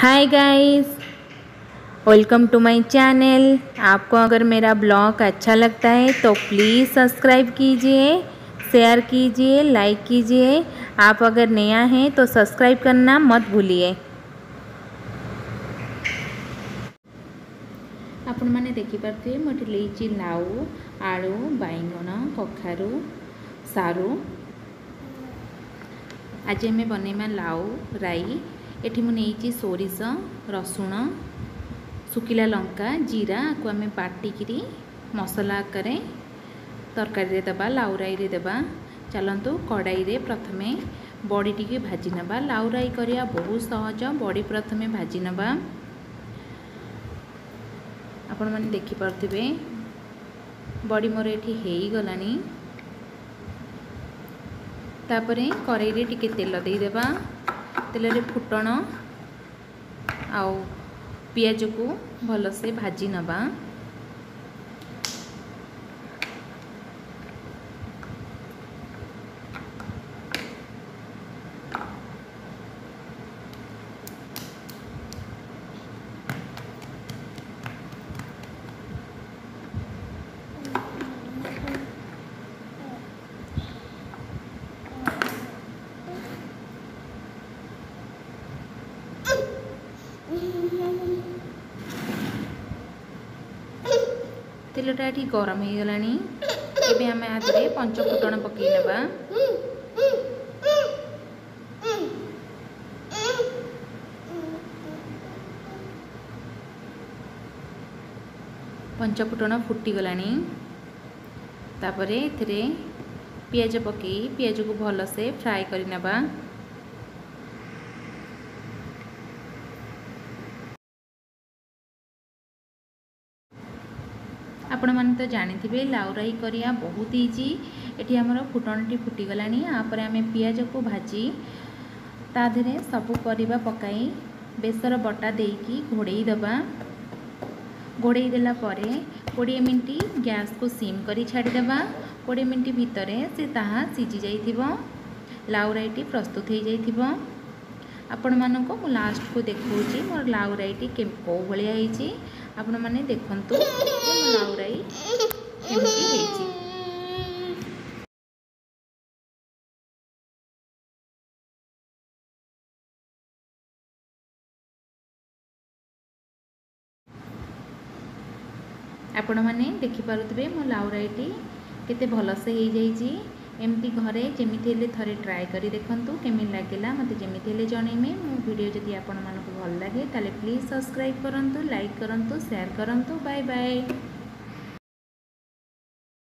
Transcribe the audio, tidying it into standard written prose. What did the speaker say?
Hi guys, welcome to my channel. आपको अगर मेरा ब्लॉग अच्छा लगता है तो प्लीज़ सब्सक्राइब कीजिए, शेयर कीजिए, लाइक कीजिए। आप अगर नया हैं तो सब्सक्राइब करना मत भूलिए। आपण माने देखि पारथिबे मोटे लेइची लाउ, आलू, बाइगण, कखारू, सारू। आज आम बनइमा लाउ राई। एठी मु नेइची सोरिष, रसुण, सुखिला लंका, जीरा को आम बाटिकी मसला आकार तरकारी देबा, लाउ राई रे देबा। चलतु कड़ाई रे प्रथमे बड़ी टी भाजी नबा। लाउ राई करिया बहुत सहज। बड़ी प्रथमे भाजी नबा। आपण माने देखि पारथिबे बड़ी मोर एठी हेई गलानी। तापरे कड़ाई रे टिके तेल दे देबा। तेल रे फुटण आउ पियाज को भलसे भाजी नबा। तेलटा ये गरम हो गलानी। एबे आम आदि पंचफुटण पकई नबा। पंचफुटण फुटी गलानी। तापरे एथिरे पियाज पकई पियाज को भलसे फ्राए करि नबा। आपण माने तो जानिथिबे लाउ राई करिया बहुत इजी। एठी हमर फुटणटी फुटीगलानी। आपर आम पियाज को भाजी ता देहरे सबु परिबा पकाई बेसर बटा देकी घोड़ई दबा। घोड़ई देला परे 20 मिनिट गैस को सिम करी छाड़ी दबा। 20 मिनिट भितरे से ताहा सिझी जाइथिबो। लाउ राईटी प्रस्तुत हो जाइथिबो। आपण मानको मु लास्ट को देखौची मोर लाउ राईटी को भलिया ହେଇची। आपण माने देखंतु मोर लाउ राई केमती ହେଇची। आपण माने देखि पारुथिबे मो लाउ राईटी केते भलसे हो जाइची। एमती घरे जेमिति हेले थरे ट्राए करी देखंतु केमि लागिला मते जेमिति हेले जणैमे। मो वीडियो जदि आपण मानको भल लागे ताले प्लीज सब्सक्राइब करंतु, लाइक करंतु, शेयर करंतु। Bye bye.